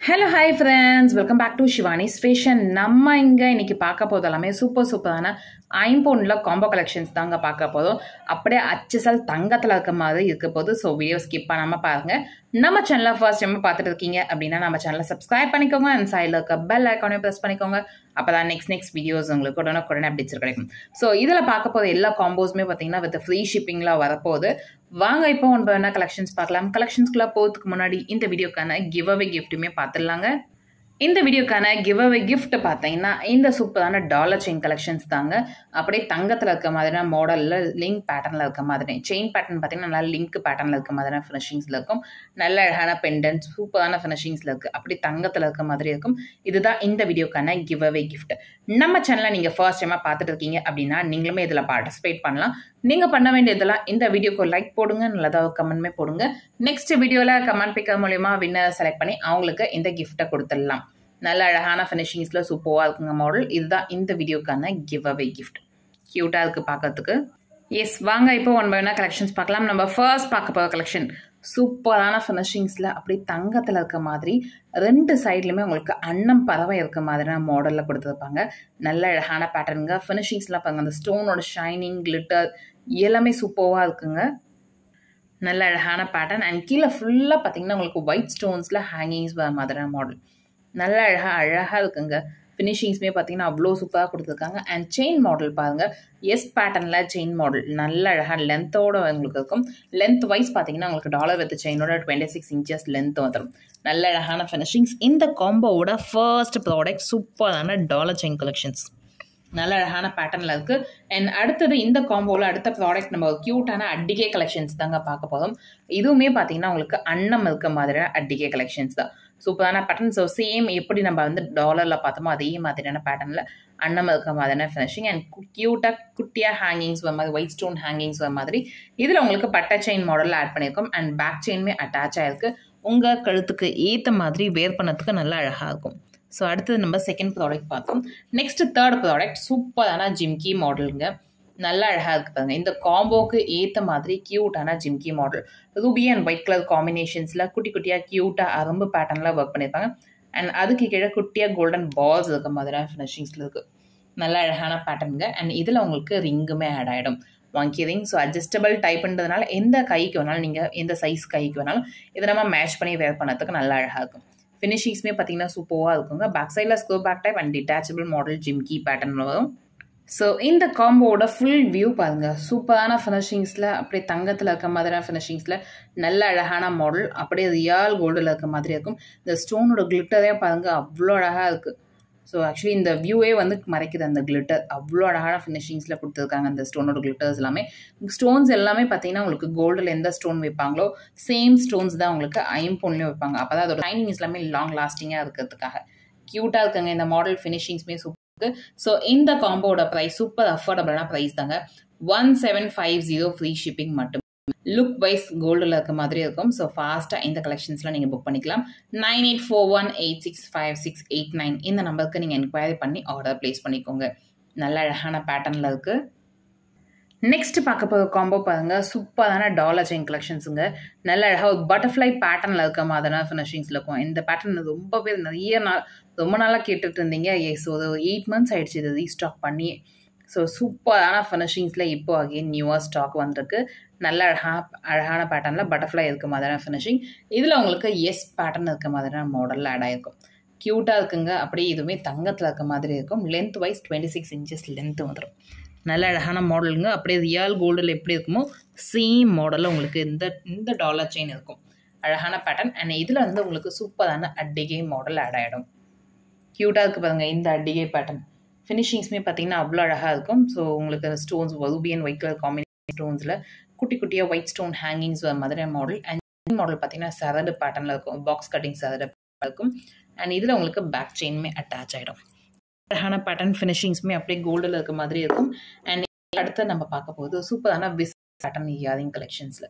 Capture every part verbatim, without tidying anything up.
Hello, hi friends. Welcome back to Shivani's Fashion. நம்ம இங்க இன்னைக்கு பார்க்க போறது எல்லாமே சூப்பர் சூப்பரான ஐம்பொன்ல காம்போ கலெக்ஷன்ஸ் தாங்க பார்க்க போதும். அப்படியே அச்சசல் தங்கத்துல இருக்க மாதிரி இருக்க போது. ஸோ வீடியோ ஸ்கிப் பண்ணாம பாருங்க. நம்ம சேனலை ஃபர்ஸ்ட் டைம் பார்த்துட்டு இருக்கீங்க அப்படின்னா நம்ம சேனலை சப்ஸ்கிரைப் பண்ணிக்கோங்க அண்ட் சைடில் இருக்க பெல் ஐக்கானையும் ப்ரெஸ் பண்ணிக்கோங்க. அப்பதான் நெக்ஸ்ட் நெக்ஸ்ட் வீடியோஸ் உங்களுக்கு உடனே உடனே அப்டேட்ஸ் கிடைக்கும். ஸோ இதில் பார்க்க போது எல்லா காம்போஸுமே பார்த்தீங்கன்னா வித் ஃப்ரீ ஷிப்பிங்லாம் வரப்போகுது. வாங்க இப்போ ஒன்பது என்ன கலெக்ஷன்ஸ் பார்க்கலாம். கலெக்ஷன்ஸ்க்குள்ள போகிறதுக்கு முன்னாடி இந்த வீடியோக்கான கிவ் அவே கிஃப்ட்டுமே பார்த்துடலாங்க. இந்த வீடியோக்கான கிவ் அவே கிஃப்ட் பார்த்தீங்கன்னா இந்த சூப்பரான டாலர் செயின் கலெக்ஷன்ஸ் தாங்க. அப்படியே தங்கத்தில் இருக்க மாதிரியான மாடலில் லிங்க் பேட்டர்னில் இருக்க மாதிரி செயின் பேட்டர்ன் பார்த்தீங்கன்னா நல்லா லிங்க் பேட்டர்னில் இருக்க மாதிரியான ஃபினிஷிங்ஸில் இருக்கும். நல்ல அழகான பெண்டன்ட் சூப்பரான ஃபினிஷிங்ஸில் இருக்குது. அப்படி தங்கத்தில் இருக்க மாதிரி இருக்கும். இதுதான் இந்த வீடியோக்கான கிவ் அவே கிஃப்ட். நம்ம சேனலை நீங்கள் ஃபர்ஸ்ட் டைமாக பார்த்துட்டு இருக்கீங்க அப்படின்னா நீங்களுமே இதில் பார்ட்டிசிபேட் பண்ணலாம். நீங்கள் பண்ண வேண்டியதெல்லாம் இந்த வீடியோக்கு லைக் போடுங்க, நல்லதாக கமெண்ட்மே போடுங்க. நெக்ஸ்ட் வீடியோவில் கமெண்ட் பிக்கர் மூலியமா வின்னர் செலக்ட் பண்ணி அவங்களுக்கு இந்த கிஃப்ட்டை கொடுத்துடலாம். நல்ல அழகான ஃபினிஷிங்ஸில் சூப்பராக இருக்குங்க மாடல். இதுதான் இந்த வீடியோக்கான கிவ் அவே கிஃப்ட். க்யூட்டாக இருக்குது பார்க்கறதுக்கு. எஸ், வாங்க இப்போ ஒன் பை ஒன்னா கலெக்ஷன்ஸ் பார்க்கலாம். நம்ம ஃபர்ஸ்ட் பார்க்க போகிற கலெக்ஷன் சூப்பரான ஃபினிஷிங்ஸில் அப்படி தங்கத்தில் இருக்க மாதிரி ரெண்டு சைட்லையுமே உங்களுக்கு அன்னம் பறவை இருக்க மாதிரியான மாடலில் கொடுத்துருப்பாங்க. நல்ல அழகான பேட்டர்னுங்க. ஃபினிஷிங்ஸ்லாம் பாருங்க, அந்த ஸ்டோனோட ஷைனிங் கிளிட்டர் எல்லாமே சூப்பராக இருக்குங்க. நல்ல அழகான பேட்டர்ன் அண்ட் கீழே ஃபுல்லாக பார்த்தீங்கன்னா உங்களுக்கு ஒயிட் ஸ்டோன்ஸில் ஹேங்கிங்ஸ் வர மாதிரியான மாடல். நல்ல அழகாக அழகாக இருக்குங்க. ஃபினிஷிங்ஸ்மே பார்த்தீங்கன்னா அவ்வளோ சூப்பராக கொடுத்துருக்காங்க. அண்ட் செயின் மாடல் பாருங்கள், எஸ் பேட்டர்னில் செயின் மாடல் நல்ல அழகாக லென்த்தோடு உங்களுக்கு இருக்கும். லென்த் வைஸ் பார்த்தீங்கன்னா உங்களுக்கு டாலர் வித் செயினோட டுவெண்ட்டி சிக்ஸ் இன்ச்சஸ் லென்த் வந்துடும். நல்ல அழகான ஃபினிஷிங்ஸ். இந்த காம்போவோட ஃபர்ஸ்ட் ப்ராடக்ட் சூப்பரான டாலர் செயின் கலெக்ஷன்ஸ். நல்ல அழகான பேட்டர்னில் இருக்குது. அண்ட் அடுத்தது இந்த காம்போவில் அடுத்த ப்ராடக்ட் நம்ம க்யூட்டான அட்டிகே கலெக்ஷன்ஸ் தாங்க பார்க்க போதும். இதுவுமே பார்த்தீங்கன்னா உங்களுக்கு அன்னம் இருக்க மாதிரியான அட்டிகே கலெக்ஷன்ஸ் தான். சூப்பரான பேட்டர்ன். ஸோ சேம் எப்படி நம்ம வந்து டாலரில் பார்த்தோமோ அதே மாதிரியான பேட்டர்னில் அன்னம் இருக்க மாதிரியான ஃபினிஷிங் அண்ட் க்யூட்டாக குட்டியாக ஹேங்கிங்ஸ் வர மாதிரி ஒயிட் ஸ்டோன் ஹேங்கிங்ஸ் வர மாதிரி இதில் உங்களுக்கு பட்டை செயின் மாடலில் ஆட் பண்ணியிருக்கோம். அண்ட் பேக் செயின்மே அட்டாச் ஆகிருக்கு. உங்கள் கழுத்துக்கு ஏற்ற மாதிரி வேர் பண்ணதுக்கு நல்லா அழகாக இருக்கும். ஸோ அடுத்தது நம்ம செகண்ட் ப்ராடக்ட் பார்த்தோம். நெக்ஸ்ட் தேர்ட் ப்ராடக்ட் சூப்பரான ஜிம்கி மாடலுங்க. நல்லா அழகாக இருக்குது பாருங்க. இந்த காம்போக்கு ஏற்ற மாதிரி க்யூட்டான jhumki model. Ruby and white colour காம்பினேஷன்ஸில் குட்டி குட்டியாக க்யூட்டாக அரும்பு பேட்டர்னில் ஒர்க் பண்ணியிருப்பாங்க. அண்ட் அதுக்கு கீழே குட்டியாக கோல்டன் பால்ஸ் இருக்க மாதிரியான ஃபினிஷிங்ஸில் இருக்குது. நல்ல அழகான பேட்டர்னுங்க. அண்ட் இதில் உங்களுக்கு ரிங்குமே ஆட் ஆகிடும். வாங்கி ரிங். ஸோ அட்ஜஸ்டபிள் டைப்புன்றதுனால எந்த கைக்கு வேணாலும் நீங்கள் எந்த சைஸ் கைக்கு வேணாலும் இதை நம்ம மேட்ச் பண்ணி வேர் பண்ணதுக்கு நல்லா அழகாக இருக்கும். ஃபினிஷிங்ஸ்மே பார்த்தீங்கன்னா சூப்பராக இருக்குங்க. பேக் சைடில் screw back type and detachable model jhumki pattern வரும். ஸோ இந்த காம்போவோட ஃபுல் வியூ பாருங்கள். சூப்பரான ஃபினிஷிங்ஸில் அப்படியே தங்கத்தில் இருக்க மாதிரியான ஃபினிஷிங்ஸில் நல்ல அழகான மாடல். அப்படியே ரியால் கோல்டில் இருக்க மாதிரி இருக்கும். இந்த ஸ்டோனோட கிளிட்டரே பாருங்கள் அவ்வளோ அழகாக இருக்குது. ஸோ ஆக்சுவலி இந்த வியூவே வந்து மறைக்குது அந்த கிளிட்டர். அவ்வளோ அழகான ஃபினிஷிங்ஸில் கொடுத்துருக்காங்க அந்த ஸ்டோனோட கிளிட்டர்ஸ் எல்லாமே. ஸ்டோன்ஸ் எல்லாமே பார்த்தீங்கன்னா உங்களுக்கு கோல்டில் எந்த ஸ்டோன் வைப்பாங்களோ சேம் ஸ்டோன்ஸ் தான் உங்களுக்கு ஐம்பொன்லையும் வைப்பாங்க. அப்போ தான் அதோட ஷைனிங்ஸ் எல்லாமே லாங் லாஸ்டிங்காக இருக்கிறதுக்காக க்யூட்டாக இருக்குங்க. இந்த மாடல் ஃபினிஷிங்ஸ்மே சூப்பர். ஸோ இந்த காம்போட ப்ரைஸ் சூப்பர் அஃபோர்டபுளான ப்ரைஸ் தாங்க. One seven five zero free shipping மட்டும். லுக் வைஸ் கோல்டில் இருக்க மாதிரி இருக்கும். ஸோ ஃபாஸ்ட்டாக இந்த கலெக்ஷன்ஸ்லாம் நீங்கள் புக் பண்ணிக்கலாம். Nine eight four one eight six five six eight nine இந்த நம்பருக்கு நீங்கள் என்கொயரி பண்ணி ஆர்டர் ப்ளேஸ் பண்ணிக்கோங்க. நல்ல அழகான பேட்டர்னில் இருக்குது. நெக்ஸ்ட் பார்க்க போகிற காம்போ பாருங்கள். சூப்பரான டாலர் செயின் கலெக்ஷன்ஸுங்க. நல்ல அழகாக ஒரு பட்டர்ஃப்ளை பேட்டர்னில் இருக்க மாதிரியான ஃபினிஷிங்ஸில் இருக்கும். இந்த பேட்டர்ன் ரொம்ப பேர் நிறைய நாள் ரொம்ப நாளாக கேட்டுட்டு இருந்தீங்க. எஸ், ஒரு எயிட் மந்த்ஸ் ஆகிடுச்சு இது ரீஸ்டாக் பண்ணி. ஸோ சூப்பரான ஃபினிஷிங்ஸில் இப்போ அகெயின் நியூவாக ஸ்டாக் வந்திருக்கு. நல்ல அழகாக அழகான பேட்டர்னில் பட்டர்ஃப்ளை இருக்க மாதிரியான ஃபினிஷிங். இதில் உங்களுக்கு எஸ் பேட்டர்ன் இருக்க மாதிரியான மாடலில் ஆட் ஆகிருக்கும். க்யூட்டாக இருக்குங்க. அப்படியே இதுவுமே தங்கத்தில் இருக்க மாதிரி இருக்கும். Length wise twenty six inches length வந்துடும். நல்ல அழகான மாடலுங்க. அப்படியே ரியால் கோல்டில் எப்படி இருக்குமோ சேம் மாடலில் உங்களுக்கு இந்த இந்த டாலர் செயின் இருக்கும். அழகான பேட்டர்ன். அண்ட் இதில் வந்து உங்களுக்கு சூப்பரான அட்டிகை மாடல் ஆட் ஆகிடும். க்யூட்டாக இருக்குது பாருங்கள் இந்த அட்டிகை பேட்டர்ன். ஃபினிஷிங்ஸ்மே பார்த்தீங்கன்னா அவ்வளோ அழகாக இருக்கும். ஸோ உங்களுக்கு stones ruby and white colour combination ஸ்டோன்ஸில் குட்டி குட்டியாக ஒயிட் ஸ்டோன் ஹேங்கிங்ஸ் வர மாதிரி மாடல். அண்ட் மாடல் பார்த்தீங்கன்னா சரடு பேட்டர்னில் இருக்கும். பாக்ஸ் கட்டிங் சரடு இருக்கும். அண்ட் இதில் உங்களுக்கு பேக் செயின்மே அட்டாச் ஆகிடும். அழகான பேட்டர்ன் ஃபினிஷிங்ஸ்மே அப்படியே கோல்டில் இருக்க மாதிரி இருக்கும். அண்ட் அடுத்து நம்ம பார்க்க போகுது சூப்பரான விஸ் பேட்டர்ன் இயரிங் கலெக்ஷன்ஸில்.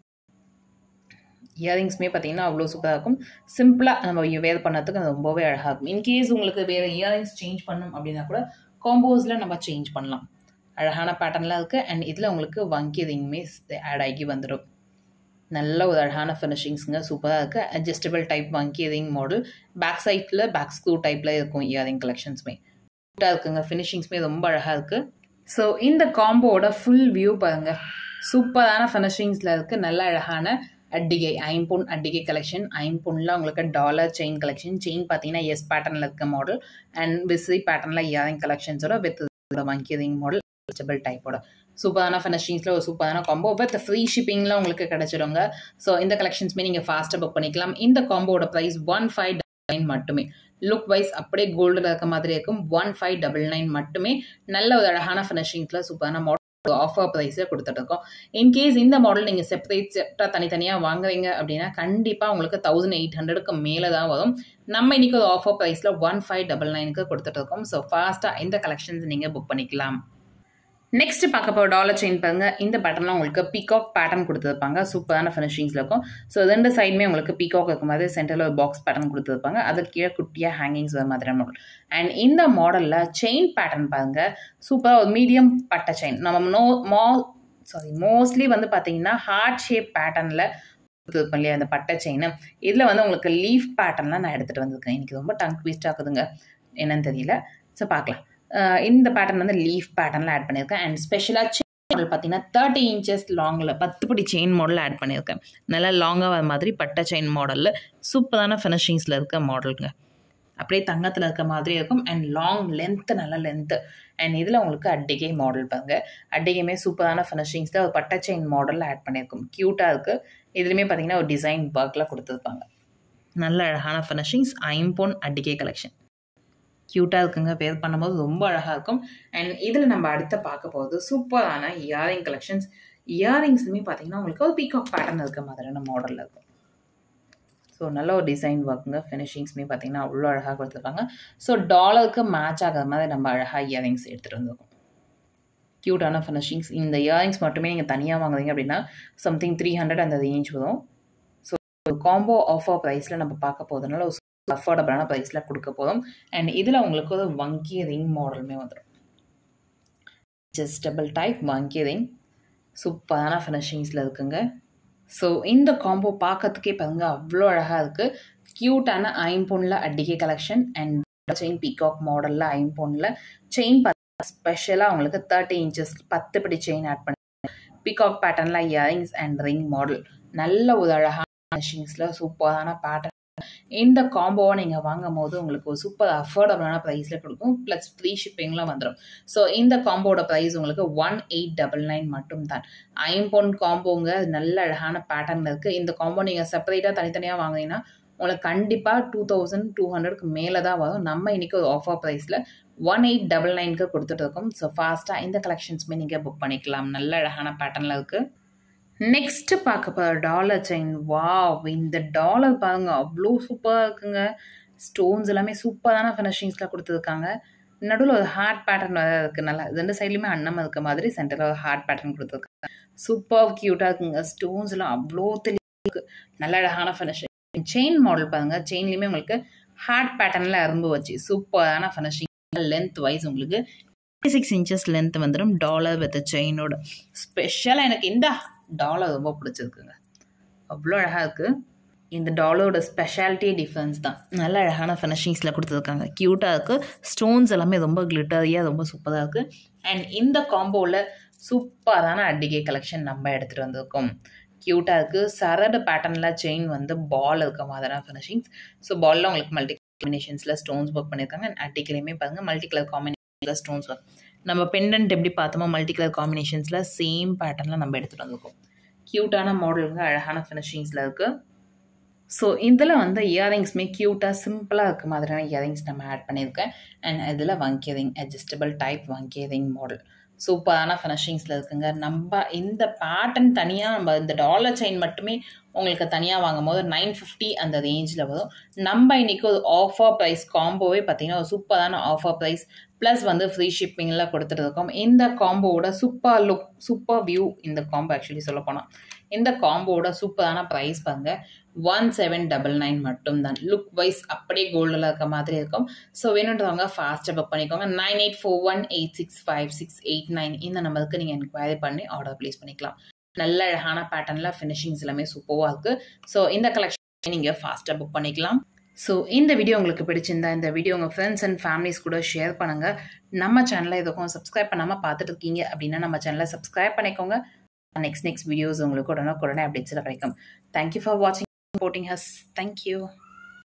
இயரிங்ஸ்மே பார்த்தீங்கன்னா அவ்வளோ சூப்பராக இருக்கும். சிம்பிளாக நம்ம வேர் பண்ணதுக்கு அது ரொம்பவே அழகாக இருக்கும். இன்கேஸ் உங்களுக்கு வேறு இயரிங்ஸ் சேஞ்ச் பண்ணணும் அப்படின்னா கூட காம்போஸில் நம்ம சேஞ்ச் பண்ணலாம். அழகான பேட்டர்ன்லாம் இருக்குது. அண்ட் இதில் உங்களுக்கு வங்கி ரிங்குமே ஆட் ஆகி வந்துடும். நல்ல ஒரு அழகான ஃபினிஷிங்ஸுங்க, சூப்பராக இருக்குது. அட்ஜஸ்டபிள் டைப் வங்கி இயரிங் மாடல், பேக் சைட்டில் பேக் ஸ்க்ரூ டைப்பில் இருக்கும் இயரிங் கலெக்ஷன்ஸுமே சூப்பராக இருக்குங்க. ஃபினிஷிங்ஸுமே ரொம்ப அழகாக இருக்குது. ஸோ இந்த காம்போவோட ஃபுல் வியூ பாருங்கள், சூப்பரான ஃபினிஷிங்ஸில் இருக்குது. நல்ல அழகான அட்டிகை ஐம்பொன் அட்டிகை கலெக்ஷன். ஐம்பொன்னில் உங்களுக்கு டாலர் செயின் கலெக்ஷன். செயின் பார்த்தீங்கன்னா எஸ் பேட்டர்னில் இருக்க மாடல் அண்ட் விசிறி பேட்டர்னில் இயரிங் கலெக்ஷன்ஸோட வித் வங்கி இயரிங் மாடல் அட்ஜஸ்டபிள் டைப்போட சூப்பரான ஃபினிஷிங்ஸில் ஒரு சூப்பரான காம்போ வித் ஃப்ரீ ஷிப்பிங்கில் உங்களுக்கு கிடச்சிடுங்க. ஸோ இந்த கலெக்ஷன்ஸுமே நீங்கள் ஃபாஸ்ட்டாக புக் பண்ணிக்கலாம். இந்த காம்போவோட price one five double nine மட்டுமே. லுக் வைஸ் அப்படியே கோல்டில் இருக்க மாதிரி இருக்கும். ஒன் ஃபைவ் டபுள் நைன் மட்டுமே. நல்ல ஒரு அழகான ஃபினிஷிங்ஸில் சூப்பரான மாடல் ஆஃபர் ப்ரைஸே கொடுத்துட்டு இருக்கோம். இன்கேஸ் இந்த மாடல் நீங்கள் செப்பரேட் செப்டாக தனித்தனியாக வாங்குறீங்க அப்படின்னா கண்டிப்பாக உங்களுக்கு தௌசண்ட் எயிட் ஹண்ட்ரடுக்கு மேலே தான் வரும். நம்ம இன்னைக்கு ஒரு ஆஃபர் ப்ரைஸில் ஒன் ஃபைவ் டபுள் நைனுக்கு கொடுத்துட்டு இருக்கோம். ஸோ ஃபாஸ்ட்டாக இந்த கலெக்ஷன்ஸ் நீங்கள் புக் பண்ணிக்கலாம். நெக்ஸ்ட் பார்க்க போகிற டாலர் செயின் பாருங்க. இந்த பேட்டர்லாம் உங்களுக்கு பீகாக் பேட்டர்ன் கொடுத்துருப்பாங்க. சூப்பரான ஃபினிஷிங்ஸில் இருக்கும். ஸோ ரெண்டு சைடுமே உங்களுக்கு பீகாக் இருக்கும் மாதிரி சென்டரில் ஒரு பாக்ஸ் பேட்டர்ன் கொடுத்துருப்பாங்க. அது கீழே குட்டியாக ஹேங்கிங்ஸ் வர மாதிரி மாடல். அண்ட் இந்த மாடலில் செயின் பேட்டர்ன் பாருங்க, சூப்பராக ஒரு மீடியம் பட்டை செயின். நம்ம நோ மோ சாரி மோஸ்ட்லி வந்து பார்த்தீங்கன்னா ஹார்ட் ஷேப் பேட்டர்னில் கொடுத்துருப்போம் இல்லையா அந்த பட்டை செயின். இதில் வந்து உங்களுக்கு லீஃப் பேட்டர்ன்லாம் நான் எடுத்துகிட்டு வந்திருக்கேன். எனக்கு ரொம்ப டங் ட்விஸ்ட் ஆகுதுங்க, என்னன்னு தெரியல. ஸோ பார்க்கலாம். இந்த பேட்டர்ன் வந்து லீஃப் பேட்டர்னில் ஆட் பண்ணியிருக்கேன். அண்ட் ஸ்பெஷலாக செயின் மாடல் பார்த்தீங்கன்னா தேர்ட்டி இன்ச்சஸ் லாங்கில் பத்து படி செயின் மாடல் ஆட் பண்ணியிருக்கேன். நல்லா லாங்காக வர மாதிரி பட்டை செயின் மாடலில் சூப்பரான ஃபினிஷிங்ஸில் இருக்க மாடலுங்க. அப்படியே தங்கத்தில் இருக்க மாதிரி இருக்கும். அண்ட் லாங் லென்த்து, நல்ல லென்த்து. அண்ட் இதில் உங்களுக்கு அட்டிகை மாடல் பாருங்க. அட்டிகையுமே சூப்பரான ஃபினிஷிங்ஸில் ஒரு பட்டை செயின் மாடலில் ஆட் பண்ணியிருக்கும். க்யூட்டாக இருக்குது. இதுலேயுமே பார்த்தீங்கன்னா ஒரு டிசைன் ஒர்க்கில் கொடுத்துருப்பாங்க. நல்ல அழகான ஃபினிஷிங்ஸ். ஐம்பொன் அட்டிகை கலெக்ஷன் க்யூட்டாக இருக்குங்க. வேர் பண்ணும்போது ரொம்ப அழகாக இருக்கும். அண்ட் இதில் நம்ம அடுத்த பார்க்க போகிறது சூப்பரான இயரிங் கலெக்ஷன்ஸ். இயரிங்ஸுமே பார்த்தீங்கன்னா உங்களுக்கு ஒரு பீகாக் பேட்டர்ன் இருக்க மாதிரியான மாடலில் இருக்கும். ஸோ நல்ல ஒரு டிசைன் ஒர்க்குங்க. ஃபினிஷிங்ஸுமே பார்த்தீங்கன்னா அவ்வளோ அழகாக கொடுத்துருப்பாங்க. ஸோ டாலருக்கு மேட்ச் ஆகிற மாதிரி நம்ம அழகாக இயரிங்ஸ் எடுத்துகிட்டு வந்துருக்கோம். க்யூட்டான ஃபினிஷிங்ஸ். இந்த இயரிங்ஸ் மட்டுமே நீங்கள் தனியாக வாங்குறீங்க அப்படின்னா சம்திங் த்ரீ ஹண்ட்ரட் அந்த ரேஞ்ச் வரும். ஸோ காம்போ ஆஃபர் ப்ரைஸில் நம்ம பார்க்க போகிறதுனால ஒரு அஃபோர்டபுளான ப்ரைஸில் கொடுக்க போதும். அண்ட் இதில் உங்களுக்கு ஒரு வங்கி ரிங் மாடலுமே வந்துடும். அட்ஜஸ்டபிள் டைப் வங்கி ரிங் சூப்பரான ஃபினிஷிங்ஸில் இருக்குங்க. ஸோ இந்த காம்போ பார்க்கறதுக்கே பாருங்க அவ்வளோ அழகாக இருக்குது. க்யூட்டான ஐம்பொன்னில் அட்டிகை கலெக்ஷன் அண்ட் செயின் பீகாக் மாடலில் ஐம்பொன்னில் செயின் ஸ்பெஷலாக உங்களுக்கு தேர்ட்டி இன்ச்சஸ் பத்து படி செயின் ஆட் பண்ணி பீகாக் பேட்டர்னில் இயரிங்ஸ் அண்ட் ரிங் மாடல். நல்ல ஒரு அழகான ஃபினிஷிங்ஸில் சூப்பரான பேட்டர்ன். இந்த காம்போவை நீங்கள் வாங்கும் போது உங்களுக்கு ஒரு சூப்பர் அஃபோர்டபுளான ப்ரைஸில் கொடுக்கும். ப்ளஸ் ஃப்ரீ ஷிப்பிங்லாம் வந்துடும். ஸோ இந்த காம்போட ப்ரைஸ் உங்களுக்கு ஒன் எயிட் டபுள் நைன் மட்டும் தான். ஐம்பொன் காம்போங்க, நல்ல அழகான பேட்டர்னில் இருக்குது. இந்த காம்போ நீங்கள் செப்பரேட்டாக தனித்தனியாக வாங்கினீங்கன்னா உங்களுக்கு கண்டிப்பாக டூ தௌசண்ட் டூ ஹண்ட்ரட்க்கு மேலே தான் வரும். நம்ம இன்றைக்கி ஒரு ஆஃபர் ப்ரைஸில் ஒன் எயிட் டபுள் நைனுக்கு கொடுத்துட்டு இருக்கோம். ஸோ ஃபாஸ்ட்டாக இந்த கலெக்ஷன்ஸுமே நீங்கள் புக் பண்ணிக்கலாம். நல்ல அழகான பேட்டர்னில் இருக்குது. நெக்ஸ்ட்டு பார்க்க போகிற டாலர் செயின். வாவ், இந்த டாலர் பாருங்க அவ்வளோ சூப்பராக இருக்குங்க. ஸ்டோன்ஸ் எல்லாமே சூப்பரான ஃபினிஷிங்ஸில் கொடுத்துருக்காங்க. நடுவில் ஒரு ஹார்ட் பேட்டர்ன் வேறு இருக்குது. நல்லா ரெண்டு சைட்லையுமே அன்னம் இருக்க மாதிரி சென்டரில் ஒரு ஹார்ட் பேட்டர்ன் கொடுத்துருக்காங்க. சூப்பர் க்யூட்டாக இருக்குங்க. ஸ்டோன்ஸ்லாம் அவ்வளோ தெளிவாக நல்ல அழகான ஃபினிஷிங். செயின் மாடல் பாருங்கள். செயின்லேயுமே உங்களுக்கு ஹார்ட் பேட்டர்னில் அரும்பு வச்சு சூப்பரான ஃபினிஷிங். லென்த் வைஸ் உங்களுக்கு சிக்ஸ் இன்ச்சஸ் லென்த் வந்துடும் டாலர் வித் செயினோட. ஸ்பெஷலாக எனக்கு இந்த டாலர் ரொம்ப பிடிச்சிருக்குங்க. அவ்வளோ அழகாக இருக்குது. இந்த டாலரோட ஸ்பெஷாலிட்டியே டிஃப்ரென்ஸ் தான். நல்ல அழகான ஃபினிஷிங்ஸில் கொடுத்துருக்காங்க. க்யூட்டாக இருக்குது. ஸ்டோன்ஸ் எல்லாமே ரொம்ப கிளிட்டரியாக ரொம்ப சூப்பராக இருக்குது. அண்ட் இந்த காம்போவில் சூப்பரான அட்டிகை கலெக்ஷன் நம்ம எடுத்துகிட்டு வந்திருக்கோம். க்யூட்டாக இருக்குது. சரடு பேட்டர்னில் செயின் வந்து பால் இருக்க மாதிரியான ஃபினிஷிங்ஸ். ஸோ பாலில் உங்களுக்கு மல்டி காம்பினேஷன்ஸில் ஸ்டோன்ஸ் ஒர்க் பண்ணியிருக்காங்க. அண்ட் அட்டிகளையுமே பாருங்கள் மல்டி கலர் காம்பினேஷனில் ஸ்டோன்ஸ் ஒர்க். நம்ம பெண்டன்ட் எப்படி பார்த்தோமோ மல்டி கலர் காம்பினேஷன்ஸில் சேம் பேட்டர்னில் நம்ம எடுத்துகிட்டு வந்திருக்கோம். க்யூட்டான மாடலுங்க, அழகான ஃபினிஷிங்ஸில் இருக்குது. ஸோ இதில் வந்து இயரிங்ஸுமே க்யூட்டாக சிம்பிளாக இருக்க மாதிரியான இயரிங்ஸ் நம்ம ஆட் பண்ணியிருக்கேன். அண்ட் இதில் வங்கி ரிங் அட்ஜஸ்டபிள் டைப் வங்கி ரிங் மாடல் சூப்பரான ஃபினிஷிங்ஸில் இருக்குங்க. நம்ம இந்த பேட்டர்ன் தனியாக நம்ம இந்த டாலர் செயின் மட்டுமே உங்களுக்கு தனியாக வாங்கும் போது நைன் ஃபிஃப்டி அந்த ரேஞ்சில் வரும். நம்ம இன்றைக்கி ஒரு ஆஃபர் ப்ரைஸ் காம்போவே பார்த்தீங்கன்னா ஒரு சூப்பரான ஆஃபர் ப்ரைஸ் ப்ளஸ் வந்து ஃப்ரீ ஷிப்பிங்கில் கொடுத்துட்டு இருக்கோம். இந்த காம்போவோட சூப்பர் லுக் சூப்பர் வியூ இந்த காம்போ ஆக்சுவலி சொல்ல போனால் இந்த காம்போவோட சூப்பரான ப்ரைஸ் பாருங்க ஒன் செவன் டபுள் நைன் மட்டும் தான். லுக் வைஸ் அப்படியே கோல்டில் இருக்க மாதிரி இருக்கும். ஸோ வேணுன்றவங்க ஃபாஸ்ட்டாக புக் பண்ணிக்கோங்க. Nine eight four one eight six five six eight nine இந்த நம்பருக்கு நீங்கள் என்கொயரி பண்ணி ஆர்டர் ப்ளேஸ் பண்ணிக்கலாம். நல்ல அழகான பேட்டர்னில் ஃபினிஷிங்ஸ் எல்லாமே சூப்பராக இருக்குது. ஸோ இந்த கலெக்ஷன் நீங்கள் ஃபாஸ்ட்டாக புக் பண்ணிக்கலாம். ஸோ இந்த வீடியோ உங்களுக்கு பிடிச்சிருந்தா இந்த வீடியோ உங்கள் ஃப்ரெண்ட்ஸ் அண்ட் ஃபேமிலிஸ் கூட ஷேர் பண்ணுங்கள். நம்ம சேனலை எதுக்கும் சப்ஸ்கிரைப் பண்ணாமல் பார்த்துட்டு இருக்கீங்க அப்படின்னா நம்ம சேனலை சப்ஸ்கிரைப் பண்ணிக்கோங்க. நெக்ஸ்ட் நெக்ஸ்ட் வீடியோஸ் உங்களுக்கு உடனே உடனே அப்டேட்ஸில் கிடைக்கும். தேங்க்யூ ஃபார் வாட்சிங், சப்போர்ட்டிங் ஹஸ். தேங்க்யூ.